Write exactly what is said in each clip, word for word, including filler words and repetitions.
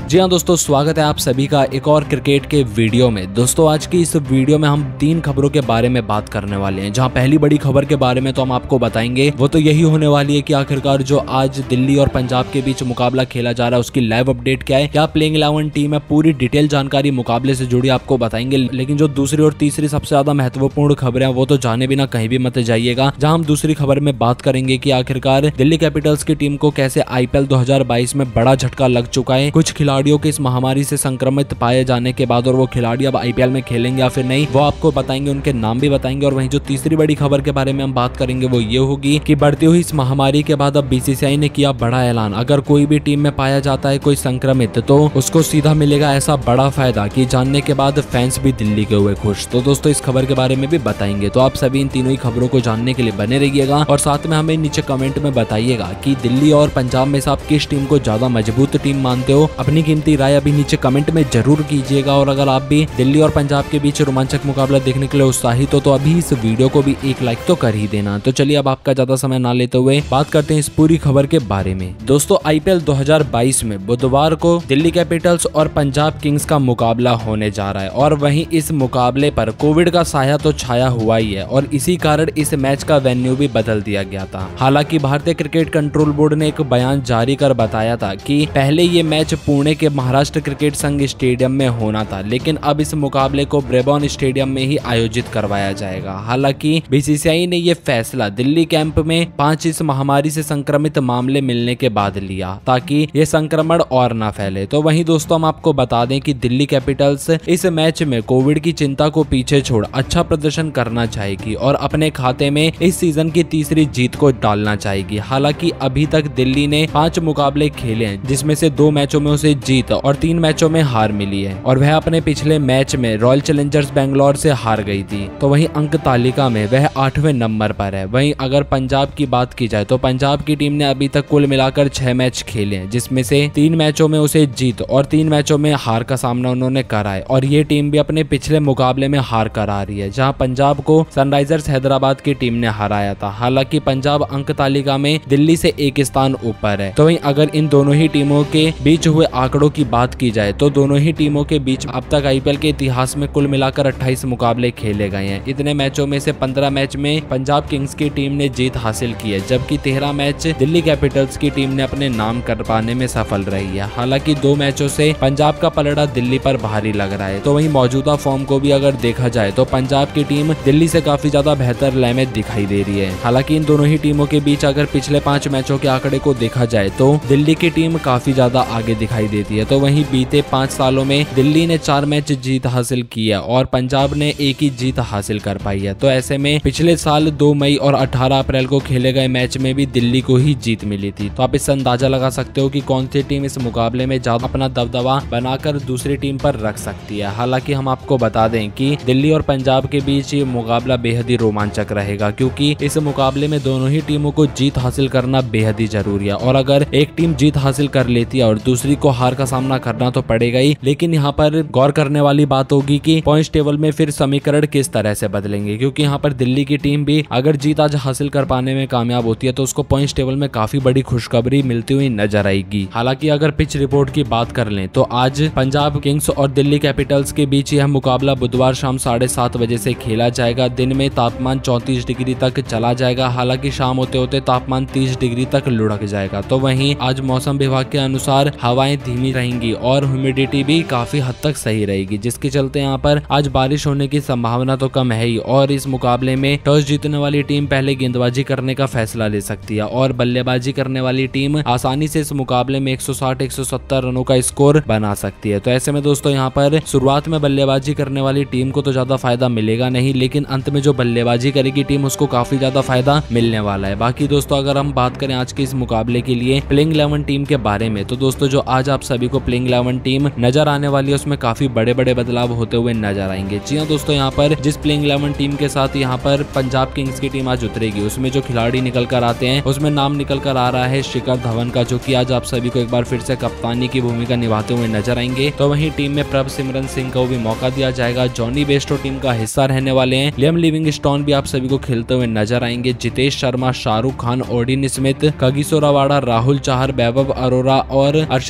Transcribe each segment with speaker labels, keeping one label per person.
Speaker 1: जी हाँ दोस्तों, स्वागत है आप सभी का एक और क्रिकेट के वीडियो में। दोस्तों आज की इस वीडियो में हम तीन खबरों के बारे में बात करने वाले हैं। जहां पहली बड़ी खबर के बारे में तो हम आपको बताएंगे, वो तो यही होने वाली है कि आखिरकार जो आज दिल्ली और पंजाब के बीच मुकाबला खेला जा रहा है उसकी लाइव अपडेट क्या है, क्या प्लेइंग इलेवन टीम है, पूरी डिटेल जानकारी मुकाबले से जुड़ी आपको बताएंगे। लेकिन जो दूसरी और तीसरी सबसे ज्यादा महत्वपूर्ण खबरें हैं वो तो जाने बिना कहीं भी मत जाइएगा। जहां हम दूसरी खबर में बात करेंगे कि आखिरकार दिल्ली कैपिटल्स की टीम को कैसे आईपीएल दो हज़ार बाईस में बड़ा झटका लग चुका है। कुछ खिलाड़ियों के इस महामारी से संक्रमित पाए जाने के बाद और वो खिलाड़ी अब आईपीएल में खेलेंगे या फिर नहीं, वो आपको बताएंगे, उनके नाम भी बताएंगे। और वहीं जो तीसरी बड़ी खबर के बारे में हम बात करेंगे वो ये होगी कि बढ़ती हुई इस महामारी के बाद अब बीसीसीआई ने किया बड़ा ऐलान। अगर कोई भी टीम में पाया जाता है कोई संक्रमित तो उसको सीधा मिलेगा ऐसा बड़ा फायदा कि जानने के बाद फैंस भी दिल्ली के हुए खुश। तो दोस्तों इस खबर के बारे में भी बताएंगे, तो आप सभी इन तीनों ही खबरों को जानने के लिए बने रहिएगा। और साथ में हमें नीचे कमेंट में बताइएगा कि दिल्ली और पंजाब में से आप किस टीम को ज्यादा मजबूत टीम मानते हो। अपनी कीमती राय अभी नीचे कमेंट में जरूर कीजिएगा। और अगर आप भी दिल्ली और पंजाब के बीच रोमांचक मुकाबला देखने के लिए उत्साहित हो तो अभी इस वीडियो को भी एक लाइक तो कर ही देना। तो चलिए अब आपका ज्यादा समय ना लेते हुए बात करते हैं इस पूरी खबर के बारे में। दोस्तों आईपीएल दो हज़ार बाईस में बुधवार को दिल्ली कैपिटल्स और पंजाब किंग्स का मुकाबला होने जा रहा है। और वहीं इस मुकाबले पर कोविड का साया तो छाया हुआ ही है और इसी कारण इस मैच का वेन्यू भी बदल दिया गया था। हालांकि भारतीय क्रिकेट कंट्रोल बोर्ड ने एक बयान जारी कर बताया था कि पहले ये मैच पुणे के महाराष्ट्र क्रिकेट संघ स्टेडियम में होना था, लेकिन अब इस मुकाबले को ब्रेबॉर्न स्टेडियम में ही आयोजित करवाया जाएगा। हालांकि बीसीसीआई ने यह फैसला दिल्ली कैंप में पांच इस महामारी से संक्रमित मामले मिलने के बाद लिया ताकि ये संक्रमण और ना फैले। तो वहीं दोस्तों हम आपको बता दें कि दिल्ली कैपिटल्स इस मैच में कोविड की चिंता को पीछे छोड़ अच्छा प्रदर्शन करना चाहेगी और अपने खाते में इस सीजन की तीसरी जीत को डालना चाहेगी। हालांकि अभी तक दिल्ली ने पांच मुकाबले खेले हैं जिसमें से दो मैचों में उसे जीत और तीन मैचों में हार मिली है और वह अपने पिछले मैच में रॉयल चैलेंजर्स बेंगलोर से हार गई थी। तो वहीं अंक तालिका में वह आठवें नंबर पर है। वहीं अगर पंजाब की बात की जाए तो पंजाब की टीम ने अभी तक कुल मिलाकर छह मैच खेले हैं जिसमें से तीन मैचों में उसे जीत और तीन मैचों में हार का सामना उन्होंने करा है। और ये टीम भी अपने पिछले मुकाबले में हार करा रही है जहां पंजाब को सनराइजर्स हैदराबाद की टीम ने हराया था। हालांकि पंजाब अंक तालिका में दिल्ली से एक स्थान ऊपर है। तो वहीं अगर इन दोनों ही टीमों के बीच हुए आंकड़ों की बात की जाए तो दोनों ही टीमों के बीच अब तक आईपीएल के इतिहास में कुल मिलाकर अट्ठाईस मुकाबले खेले गए हैं। इतने मैचों में से पंद्रह मैच में पंजाब किंग्स की टीम ने जीत हासिल की है, जबकि तेरह मैच दिल्ली कैपिटल्स की टीम ने अपने नाम कर पाने में सफल रही है। हालांकि दो मैचों से पंजाब का पलड़ा दिल्ली पर भारी लग रहा है। तो वहीं मौजूदा फॉर्म को भी अगर देखा जाए तो पंजाब की टीम दिल्ली से काफी ज्यादा बेहतर लय में दिखाई दे रही है। हालांकि इन दोनों ही टीमों के बीच अगर पिछले पांच मैचों के आंकड़े को देखा जाए तो दिल्ली की टीम काफी ज्यादा आगे दिखाई देती है। तो वहीं बीते पांच सालों में दिल्ली ने चार मैच जीत हासिल की है और पंजाब ने एक ही जीत हासिल कर पाई है। तो ऐसे में पिछले साल दो मई और अठारह अप्रैल को खेले गए मैच में भी दिल्ली को ही जीत मिली थी। तो आप इससे अंदाजा लगा सकते हो कि कौन सी टीम इस मुकाबले में ज्यादा अपना दबदबा बनाकर दूसरी टीम पर रख सकती है। हालांकि हम आपको बता दें कि दिल्ली और पंजाब के बीच ये मुकाबला बेहद ही रोमांचक रहेगा, क्योंकि इस मुकाबले में दोनों ही टीमों को जीत हासिल करना बेहद ही जरूरी है। और अगर एक टीम जीत हासिल कर लेती है और दूसरी को हार का सामना करना तो पड़ेगा ही, लेकिन यहाँ पर गौर करने वाली बात होगी कि पॉइंट्स टेबल में फिर समीकरण किस तरह से बदलेंगे, क्योंकि यहाँ पर दिल्ली की टीम भी अगर जीत आज हासिल कर पाने में कामयाब होती है तो उसको पॉइंट्स टेबल में काफी बड़ी खुशखबरी मिलती हुई नजर आएगी। हालांकि अगर पिच रिपोर्ट की बात कर लें तो आज पंजाब किंग्स और दिल्ली कैपिटल्स के बीच यह मुकाबला बुधवार शाम साढ़े सात बजे से खेला जाएगा। दिन में तापमान चौंतीस डिग्री तक चला जाएगा, हालांकि शाम होते होते तापमान तीस डिग्री तक लुढ़क जाएगा। तो वहीं आज मौसम विभाग के अनुसार हवाएं धीमी रहेंगी और ह्यूमिडिटी भी काफी हद तक सही रहेगी, जिसके चलते यहाँ पर आज बारिश होने की संभावना तो कम है ही। और इस मुकाबले में टॉस जीतने वाली टीम पहले गेंदबाजी करने का फैसला ले सकती है और बल्लेबाजी करने वाली टीम आसानी से इस मुकाबले में एक सौ साठ एक सौ सत्तर रनों का स्कोर बना सकती है। तो ऐसे में दोस्तों यहाँ पर शुरुआत में बल्लेबाजी करने वाली टीम को तो ज्यादा फायदा मिलेगा नहीं, लेकिन अंत में जो बल्लेबाजी करेगी टीम उसको काफी ज्यादा फायदा मिलने वाला है। बाकी दोस्तों अगर हम बात करें आज के इस मुकाबले के लिए प्लेइंग इलेवन टीम के बारे में, तो दोस्तों जो आज आप सभी को प्लेइंग इलेवन टीम नजर आने वाली है उसमें काफी बड़े बड़े बदलाव होते हुए नजर आएंगे। जी हाँ दोस्तों, यहाँ पर जिस प्लेइंग इलेवन टीम के साथ यहाँ पर पंजाब किंग्स की टीम आज उतरेगी उसमें जो खिलाड़ी निकल कर आते हैं उसमें नाम निकल कर आ रहा है शिखर धवन का, जो कि आज आप सभी को एक बार फिर से कप्तानी की भूमिका निभाते हुए नजर आएंगे। तो वहीं टीम में प्रभ सिमरन सिंह को भी मौका दिया जाएगा। जॉनी बेस्टो टीम का हिस्सा रहने वाले हैं। लियम लिविंगस्टोन भी आप सभी को खेलते हुए नजर आएंगे। Jitesh Sharma, Shahrukh Khan, Odean Smith, Kagiso Rabada, Rahul Chahar, Vaibhav Arora और अर्शदीप सिंह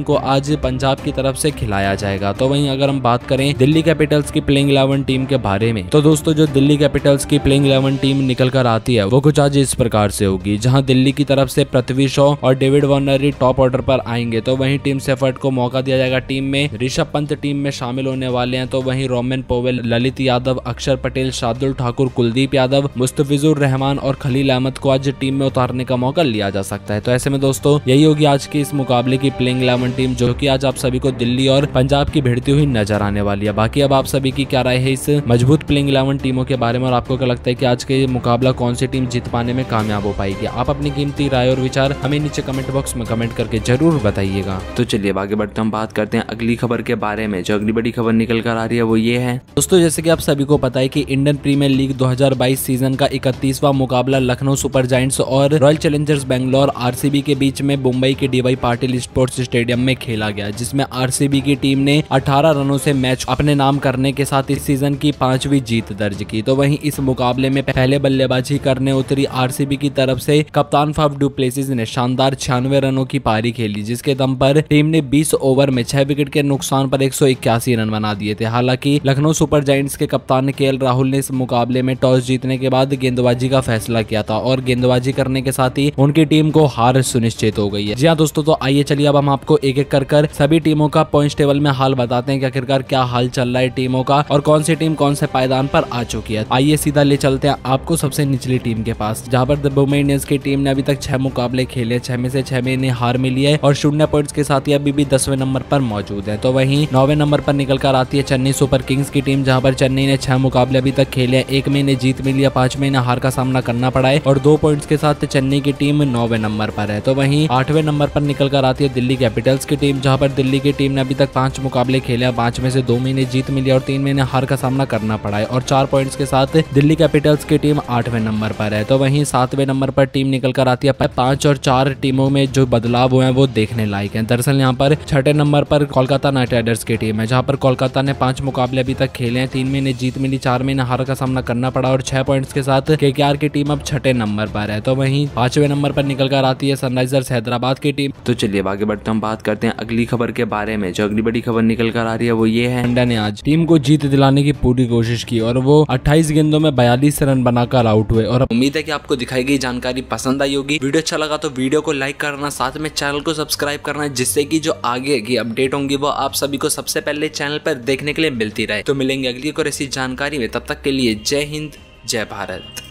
Speaker 1: को आज पंजाब की तरफ से खिलाया जाएगा। तो वहीं अगर हम बात करें दिल्ली कैपिटल्स की प्लेइंग इलेवन टीम के बारे में, तो दोस्तों जो दिल्ली कैपिटल्स की प्लेइंग इलेवन टीम निकल कर आती है वो कुछ आज इस प्रकार से होगी, जहां दिल्ली की तरफ से पृथ्वी शॉ और डेविड वार्नर टॉप ऑर्डर पर आएंगे। तो वहीं टीम सेफर्ट को मौका दिया जाएगा। टीम में ऋषभ पंत टीम में शामिल होने वाले हैं। तो वहीं रोमन पोवेल, ललित यादव, अक्षर पटेल, शार्दुल ठाकुर, कुलदीप यादव, मुस्तफिजुर रहमान और खलील अहमद को आज टीम में उतारने का मौका लिया जा सकता है। तो ऐसे में दोस्तों यही होगी आज की इस मुकाबले की प्लेइंग इलेवन टीम, जो कि आज आप सभी को दिल्ली और पंजाब की भिड़ती हुई नजर आने वाली है। बाकी अब आप सभी की क्या राय है इस मजबूत प्लेइंग इलेवन टीमों के बारे में, और आपको क्या लगता है कि आज के मुकाबला कौन सी टीम जीत पाने में कामयाब हो पाएगी? आप अपनी कीमती राय और विचार हमें नीचे कमेंट बॉक्स में कमेंट करके जरूर बताइएगा। तो चलिए आगे बढ़ते हम बात करते हैं अगली खबर के बारे में। जो अगली बड़ी खबर निकल कर आ रही है वो ये है दोस्तों, जैसे कि आप सभी को पता है कि इंडियन प्रीमियर लीग दो हज़ार बाईस सीजन का इकतीसवां मुकाबला लखनऊ सुपर जायंट्स और रॉयल चैलेंजर्स बेंगलोर आरसीबी के बीच में मुंबई के डीवाई पाटिल स्पोर्ट्स स्टेडियम में खेला गया, जिसमें आरसीबी की टीम ने अठारह रनों से मैच अपने नाम करने के साथ इस सीजन की पांचवी जीत दर्ज की। तो वहीं इस मुकाबले में पहले बल्लेबाजी करने उतरी आरसीबी की तरफ से कप्तान फाफ डू प्लेसिस ने शानदार छियानवे रनों की पारी खेली, जिसके दम पर टीम ने बीस ओवर में छह विकेट के नुकसान पर एक सौ इक्यासी रन बना दिए थे। हालांकि लखनऊ सुपर जायंट्स के कप्तान केएल राहुल ने इस मुकाबले में टॉस जीतने के बाद गेंदबाजी का फैसला किया था और गेंदबाजी करने के साथ ही उनकी टीम को हार सुनिश्चित हो गई है। जी हाँ दोस्तों, तो आइए चलिए अब हम आपको एक एक कर कर सभी टीमों का पॉइंट्स टेबल में हाल बताते हैं कि आखिरकार क्या हाल चल रहा है टीमों का और कौन सी टीम कौन से पायदान पर आ चुकी है। आइए सीधा ले चलते हैं आपको सबसे निचली टीम के पास, जहां पर मुंबई इंडियंस की टीम ने अभी तक छह मुकाबले खेले, छह में से छह में इन्हें हार मिली है और शून्य पॉइंट्स के साथ ही अभी भी दसवें नंबर पर मौजूद है। तो वहीं नौवें नंबर पर निकल कर आती है चेन्नई सुपर किंग्स की टीम, जहां पर चेन्नई ने छह मुकाबले अभी तक खेले हैं, एक में इन्हें जीत मिली है, पांच में इन्हें हार का सामना करना पड़ा है और दो पॉइंट्स के साथ चेन्नई की टीम नौवें नंबर पर है। तो वहीं आठवें नंबर पर निकल कर आती है दिल्ली कैपिटल्स की टीम, जहां पर दिल्ली की टीम ने अभी तक पांच मुकाबले खेले हैं, पांच में से दो में इन्हें जीत मिली और तीन में इन्हें हार का सामना करना पड़ा है और चार पॉइंट्स के साथ दिल्ली कैपिटल्स की टीम आठवें नंबर पर है। तो वहीं सातवें नंबर पर टीम निकल कर आती है। पांच और चार टीमों में जो बदलाव हुए हैं वो देखने लायक हैं। दरअसल यहाँ पर छठे नंबर पर कोलकाता नाइट राइडर्स की टीम है, जहां पर कोलकाता ने पांच मुकाबले अभी तक खेले हैं, तीन में इन्हें जीत मिली, चार में इन्हें हार का सामना करना पड़ा और छह पॉइंट्स के साथ केकेआर की टीम अब छठे नंबर पर है। तो वहीं पांचवें नंबर पर निकल कर आती है सनराइजर्स हैदराबाद की टीम। तो चलिए आगे बढ़ते हम बात करते हैं अगली खबर के बारे में। जो अगली बड़ी खबर निकल कर आ रही है वो ये है, इंडिया ने आज टीम को जीत दिलाने की पूरी कोशिश की और वो अट्ठाईस गेंदों में बयालीस रन बनाकर आउट हुए। और उम्मीद है कि आपको दिखाई गई जानकारी पसंद आई होगी। वीडियो अच्छा लगा तो वीडियो को लाइक करना, साथ में चैनल को सब्सक्राइब करना, जिससे कि जो आगे की अपडेट होंगी वो आप सभी को सबसे पहले चैनल पर देखने के लिए मिलती रहे। तो मिलेंगे अगली और ऐसी जानकारी में, तब तक के लिए जय हिंद, जय भारत।